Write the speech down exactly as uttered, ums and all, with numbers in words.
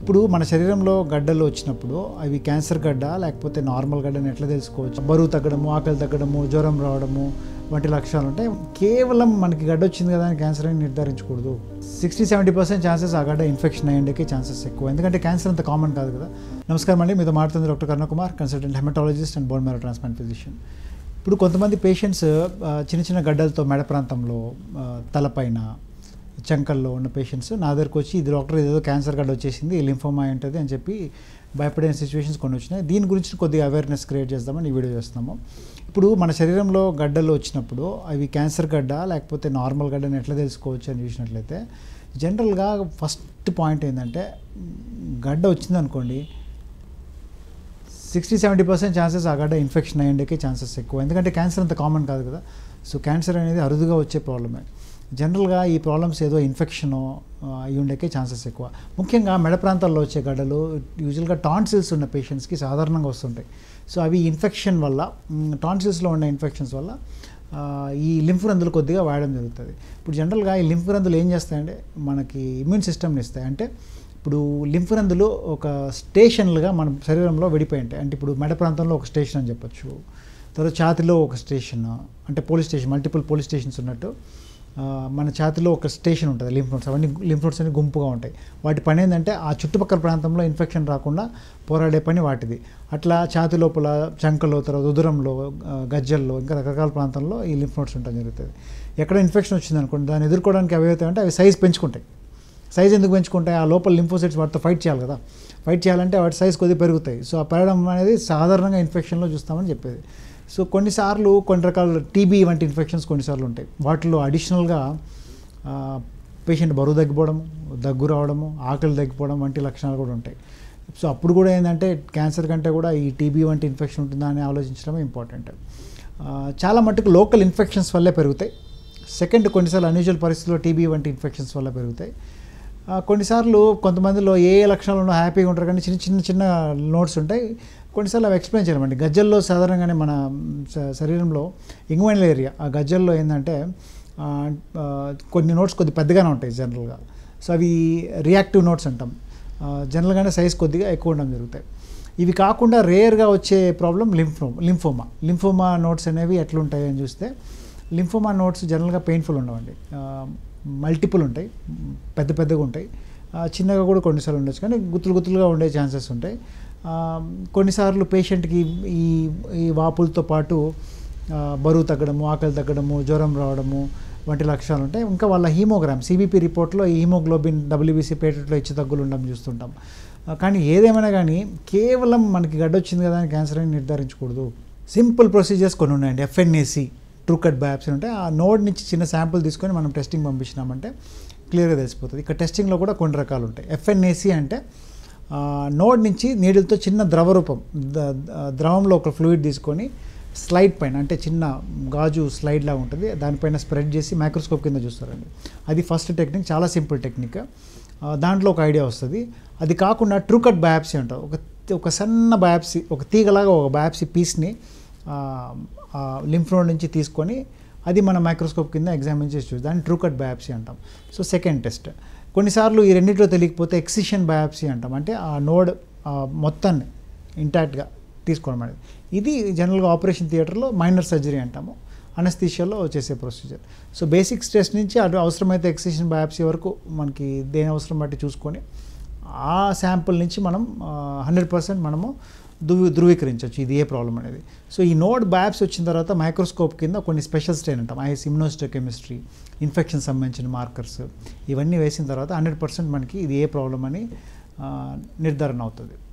ఇప్పుడు మన శరీరంలో గడ్డలు వచ్చినప్పుడు అవి క్యాన్సర్ గడ్డ లేకపోతే నార్మల్ గడ్డని ఎట్లా తెలుసుకోవచ్చు? బరువు తగ్గడము, ఆకలి తగ్గడము, జ్వరం రావడము వంటి లక్షణాలు ఉంటాయి. కేవలం మనకి గడ్డ వచ్చింది కదా అని క్యాన్సర్ అని నిర్ధారించకూడదు. సిక్స్టీ సెవెంటీ పర్సెంట్ ఛాన్సెస్ ఆ గడ్డ ఇన్ఫెక్షన్ అయ్యేందుకే ఛాన్సెస్ ఎక్కువ, ఎందుకంటే క్యాన్సర్ అంత కామన్ కాదు కదా. నమస్కారం అండి, మీతో మాట్లాడుతుంది doctor Karuna Kumar, consultant haematologist and bone marrow transplant physician. ఇప్పుడు కొంతమంది పేషెంట్స్ చిన్న చిన్న గడ్డలతో మెడ ప్రాంతంలో, తలపైన, చంకల్లో ఉన్న పేషెంట్స్ నా దగ్గరకు వచ్చి ఇది డాక్టర్ ఏదో క్యాన్సర్ గడ్డ వచ్చేసింది, లింఫోమా ఉంటుంది అని చెప్పి భయపడే సిచ్యువేషన్స్ కొన్ని వచ్చినాయి. దీని గురించి కొద్దిగా అవేర్నెస్ క్రియేట్ చేద్దామని ఈ వీడియో చేస్తున్నాము. ఇప్పుడు మన శరీరంలో గడ్డలు వచ్చినప్పుడు అవి క్యాన్సర్ గడ్డ లేకపోతే నార్మల్ గడ్డని ఎట్లా తెలుసుకోవచ్చు అని చూసినట్లయితే జనరల్గా ఫస్ట్ పాయింట్ ఏంటంటే, గడ్డ వచ్చిందనుకోండి సిక్స్టీ సెవెంటీ పర్సెంట్ ఛాన్సెస్ ఆ గడ్డ ఇన్ఫెక్షన్ అయ్యేందుకే ఛాన్సెస్ ఎక్కువ, ఎందుకంటే క్యాన్సర్ అంత కామన్ కాదు కదా. సో క్యాన్సర్ అనేది అరుదుగా వచ్చే ప్రాబ్లమే. జనరల్గా ఈ ప్రాబ్లమ్స్ ఏదో ఇన్ఫెక్షన్ అయి ఉండేకే ఛాన్సెస్ ఎక్కువ. ముఖ్యంగా మెడ ప్రాంతాల్లో వచ్చే గడ్డలు యూజువల్గా టాన్సిల్స్ ఉన్న పేషెంట్స్కి సాధారణంగా వస్తుంటాయి. సో అవి ఇన్ఫెక్షన్ వల్ల, టాన్సిల్స్లో ఉన్న ఇన్ఫెక్షన్స్ వల్ల ఈ లింఫ్ రంధ్రులు కొద్దిగా వాడడం జరుగుతుంది. ఇప్పుడు జనరల్గా ఈ లింఫ్ రంధ్రులు ఏం చేస్తాయంటే మనకి ఇమ్యూన్ సిస్టమ్ని ఇస్తాయి. అంటే ఇప్పుడు లింఫ్ రంధ్రులు ఒక స్టేషన్లుగా మన శరీరంలో విడిపోయి ఉంటాయి. అంటే ఇప్పుడు మెడ ప్రాంతంలో ఒక స్టేషన్ అని చెప్పొచ్చు, తర్వాత ఛాతిలో ఒక స్టేషన్, అంటే police station, multiple police stations ఉన్నట్టు మన ఛాతిలో ఒక స్టేషన్ ఉంటుంది, లింఫ్ నోడ్స్. అవన్నీ లింఫ్ నోడ్స్ అన్ని గుంపుగా ఉంటాయి. వాటి పని ఏంటంటే ఆ చుట్టుపక్కల ప్రాంతంలో ఇన్ఫెక్షన్ రాకుండా పోరాడే పని వాటిది. అట్లా ఛాతి లోపల, చంకలో, తర్వాత ఉదరంలో, గజ్జల్లో, ఇంకా రకరకాల ప్రాంతంలో ఈ లింఫ్ నోడ్స్ ఉండడం జరుగుతుంది. ఎక్కడ ఇన్ఫెక్షన్ వచ్చింది అనుకోండి, దాన్ని ఎదుర్కోవడానికి అవి అవుతాయంటే అవి సైజ్ పెంచుకుంటాయి. సైజ్ ఎందుకు పెంచుకుంటాయి? ఆ లోపల లింఫోసైట్స్ వాటితో ఫైట్ చేయాలి కదా. ఫైట్ చేయాలంటే వాటి సైజ్ కొద్దిగా పెరుగుతాయి. సో ఆ పెరగడం అనేది సాధారణంగా ఇన్ఫెక్షన్లో చూస్తామని చెప్పేది. సో కొన్నిసార్లు కొన్ని రకాల టీబీ వంటి ఇన్ఫెక్షన్స్ కొన్నిసార్లు ఉంటాయి. వాటిలో అడిషనల్గా పేషెంట్ బరువు తగ్గిపోవడము, దగ్గు రావడము, ఆకలి తగ్గిపోవడం వంటి లక్షణాలు కూడా ఉంటాయి. సో అప్పుడు కూడా ఏంటంటే క్యాన్సర్ కంటే కూడా ఈ టీబీ వంటి ఇన్ఫెక్షన్ ఉంటుందా అని ఆలోచించడం ఇంపార్టెంట్. చాలా మట్టుకు లోకల్ ఇన్ఫెక్షన్స్ వల్లే పెరుగుతాయి. సెకండ్, కొన్నిసార్లు అన్యూజువల్ పరిస్థితుల్లో టీబీ వంటి ఇన్ఫెక్షన్స్ వల్ల పెరుగుతాయి. కొన్నిసార్లు కొంతమందిలో ఏ ఏ లక్షణాలు ఉన్నా హ్యాపీగా ఉంటారు, కానీ చిన్న చిన్న చిన్న నోట్స్ ఉంటాయి. కొన్నిసార్లు అవి ఎక్స్ప్లెయిన్ చేయలేమండి. గజ్జల్లో సాధారణంగానే మన శరీరంలో ఇంగ్వైనల్ ఏరియా, ఆ గజ్జల్లో ఏంటంటే కొన్ని నోట్స్ కొద్ది పెద్దగానే ఉంటాయి జనరల్గా. సో అవి రియాక్టివ్ నోట్స్ అంటాం. జనరల్గానే సైజ్ కొద్దిగా ఎక్కువ ఉండడం జరుగుతాయి. ఇవి కాకుండా రేర్గా వచ్చే problem lympho lymphoma lymphoma nodes అనేవి ఎట్లుంటాయి అని చూస్తే, లింఫోమా నోట్స్ జనరల్గా పెయిన్ఫుల్ ఉండవండి. మల్టిపుల్ ఉంటాయి, పెద్ద పెద్దగా ఉంటాయి, చిన్నగా కూడా కొన్నిసార్లు ఉండొచ్చు, కానీ గుత్తులు గుత్తులుగా ఉండే ఛాన్సెస్ ఉంటాయి. కొన్నిసార్లు పేషెంట్కి ఈ ఈ వాపులతో పాటు బరువు తగ్గడము, ఆకలి తగ్గడము, జ్వరం రావడము వంటి లక్షణాలు ఉంటాయి. ఇంకా వాళ్ళ హీమోగ్రామ్, సిబిపి రిపోర్ట్లో ఈ హీమోగ్లోబిన్, డబ్ల్యూబీసీ ప్లేటెట్లో హెచ్చు తగ్గులు ఉండడం చూస్తుంటాం. కానీ ఏదేమైనా కానీ కేవలం మనకి గడ్డ వచ్చింది కదా అని క్యాన్సర్ అని నిర్ధారించకూడదు. సింపుల్ ప్రొసీజర్స్ కొన్ని ఉన్నాయండి. ఎఫ్ఎన్ఏసి, ట్రూ కట్ బయాప్సీ ఉంటాయి. ఆ నోడ్ నుంచి చిన్న శాంపుల్ తీసుకొని మనం టెస్టింగ్ పంపించినామంటే క్లియర్గా తెలిసిపోతుంది. ఇక్కడ టెస్టింగ్లో కూడా కొన్ని రకాలు ఉంటాయి. ఎఫ్ఎన్ఏసి అంటే నోడ్ నుంచి నీడిల్తో చిన్న ద్రవ రూపం, ద్రవంలో ఒక ఫ్లూయిడ్ తీసుకొని స్లైడ్ పైన, అంటే చిన్న గాజు స్లైడ్ లాగా ఉంటుంది, దానిపైన స్ప్రెడ్ చేసి మైక్రోస్కోప్ కింద చూస్తారండి. అది ఫస్ట్ టెక్నిక్, చాలా సింపుల్ టెక్నిక్. దాంట్లో ఒక ఐడియా వస్తుంది. అది కాకుండా ట్రూ కట్ బయాప్సీ అంటారు. ఒక ఒక సన్న బయాప్సీ, ఒక తీగలాగా ఒక బయాప్సీ పీస్ని లింఫ్ నోడ్ నుంచి తీసుకొని అది మన మైక్రోస్కోప్ కింద ఎగ్జామిన్ చేసి చూసి దాన్ని ట్రూ కట్ బయాప్సీ అంటాం. So second test. కొన్నిసార్లు ఈ రెండింటిలో తెలియకపోతే ఎక్సిషన్ బయాప్సీ అంటాం. అంటే ఆ నోడ్ మొత్తాన్ని ఇంటాక్ట్గా తీసుకోవడం అనేది. ఇది జనరల్గా ఆపరేషన్ థియేటర్లో మైనర్ సర్జరీ అంటాము, అనస్థీషియాలో చేసే ప్రొసీజర్. సో బేసిక్ స్టెప్స్ నుంచి అటు అవసరమైతే ఎక్సిషన్ బయాప్సీ వరకు మనకి దేని అవసరం బట్టి చూసుకొని ఆ శాంపుల్ నుంచి మనం హండ్రెడ్ పర్సెంట్ మనము ధృవీ ధృవీకరించవచ్చు ఇది ఏ ప్రాబ్లం అనేది. సో ఈ నోడ్ బయాప్సీ వచ్చిన తర్వాత మైక్రోస్కోప్ కింద కొన్ని స్పెషల్ స్టెయిన్ అంటాం, ఐఎస్ ఇమ్యునోహిస్టోకెమిస్ట్రీ, ఇన్ఫెక్షన్ సంబంధించిన మార్కర్స్, ఇవన్నీ వేసిన తర్వాత హండ్రెడ్ పర్సెంట్ మనకి ఇది ఏ ప్రాబ్లం అని నిర్ధారణ అవుతుంది.